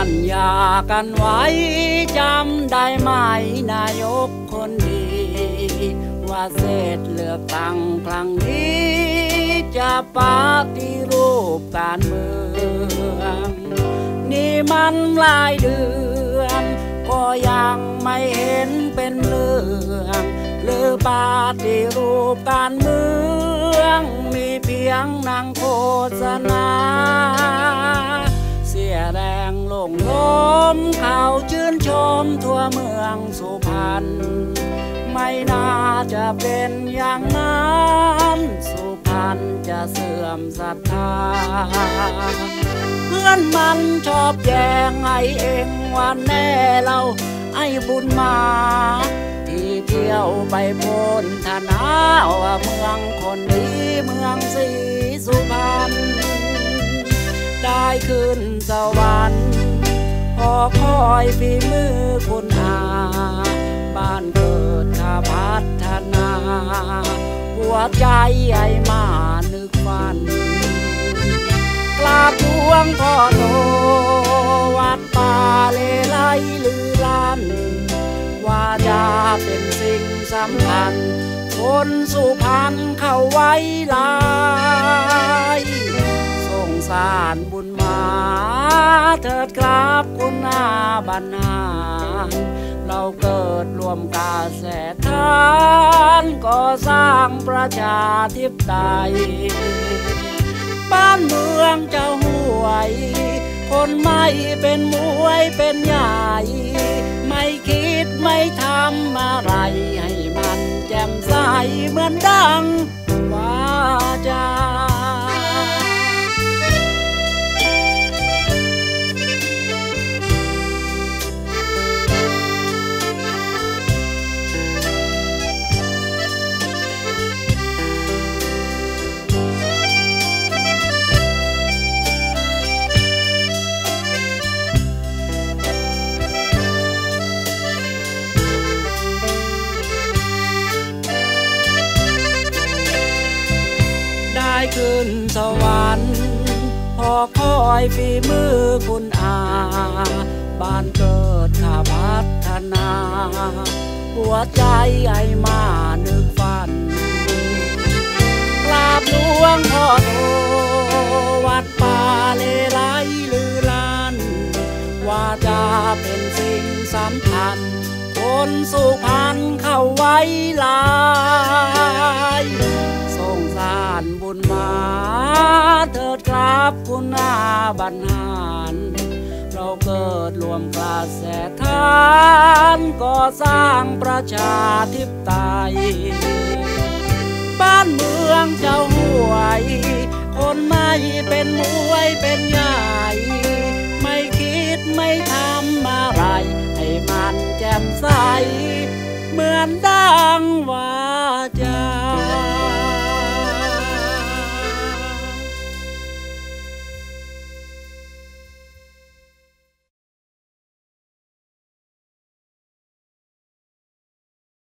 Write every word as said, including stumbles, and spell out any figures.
ญญากันไว้จำได้ไหมนายกคนดีว่าเสร็จเลือกตั้งครั้งนี้จะปฏิรูปการเมืองนี่มันหลายเดือนก็ยังไม่เห็นเป็นเรื่องหรือปฏิรูปการเมืองมีเพียงนางโฆษณาเสียแรงลงล้มเขาชื่นชมทั่วเมืองสุพรรณไม่น่าจะเป็นอย่างนั้นสุพรรณจะเสื่อมศรัทธาเพื่อนมันชอบแย่งไอ้เองวันแน่เราไอ้บุญมาที่เที่ยวไปพ้นธนาว่าเมืองคนดีเมืองศรีสุพรรณได้ขึ้นสวรรค์พอคอยฝีมือคุณอาบ้านเกิดข้าพัฒนาหัวใจไอ้มานึกฝันกราบหลวงพ่อโตวัดป่าเลไลลือลั่นว่าจะเป็นสิ่งสำคัญคนสุพรรณเข้าไว้ลายส่งสารบุญมาเถิดครับคุณอาบรรณาเราเกิดรวมกาแสทานก่อสร้างประชาธิปไตยบ้านเมืองเจ้าห่วยคนไม่เป็นมวยเป็นใหญ่ไม่คิดไม่ทำอะไรให้มันแจ่มใสเหมือนดังว่าจาขึ้นสวรรค์พอคอยฝีมือคุณอาบ้านเกิดข้าพัฒนาหัวใจไอ้มานึกฝันกราบหลวงพ่อโตวัดป่าเลไลลือลั่นว่าจะเป็นสิ่งสำคัญคนสุพรรณเข้าไว้ลายส่งสารบุญมาเถิดครับคุณอาบรรหารเราเกิดรวมกระแสทานก่อสร้างประชาธิปไตยบ้านเมืองเจ้าห่วยคนไม่เป็นมวยเป็นใหญ่ไม่คิดไม่ทำอะไรให้มันแจ่มใสเหมือนดังว่า